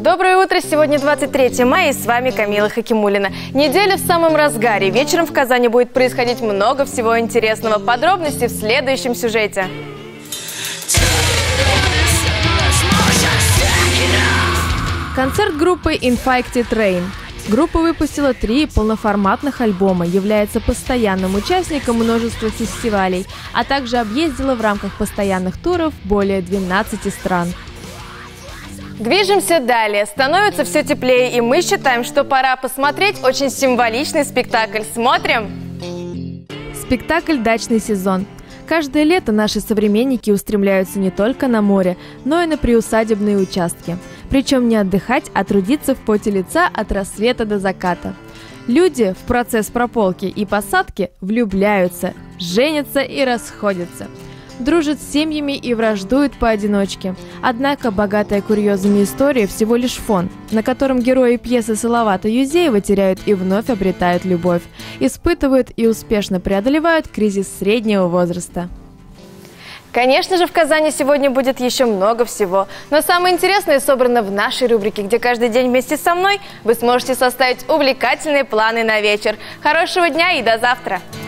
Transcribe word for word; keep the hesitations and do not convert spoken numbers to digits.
Доброе утро! Сегодня двадцать третье мая, и с вами Камила Хакимуллина. Неделя в самом разгаре. Вечером в Казани будет происходить много всего интересного. Подробности в следующем сюжете. Концерт группы Infected Rain. Группа выпустила три полноформатных альбома, является постоянным участником множества фестивалей, а также объездила в рамках постоянных туров более двенадцати стран. Движемся далее. Становится все теплее, и мы считаем, что пора посмотреть очень символичный спектакль. Смотрим! Спектакль «Дачный сезон». Каждое лето наши современники устремляются не только на море, но и на приусадебные участки. Причем не отдыхать, а трудиться в поте лица от рассвета до заката. Люди в процесс прополки и посадки влюбляются, женятся и расходятся. Дружат с семьями и враждуют поодиночке. Однако богатая курьезами история всего лишь фон, на котором герои пьесы Салавата Юзеева теряют и вновь обретают любовь, испытывают и успешно преодолевают кризис среднего возраста. Конечно же, в Казани сегодня будет еще много всего. Но самое интересное собрано в нашей рубрике, где каждый день вместе со мной вы сможете составить увлекательные планы на вечер. Хорошего дня и до завтра!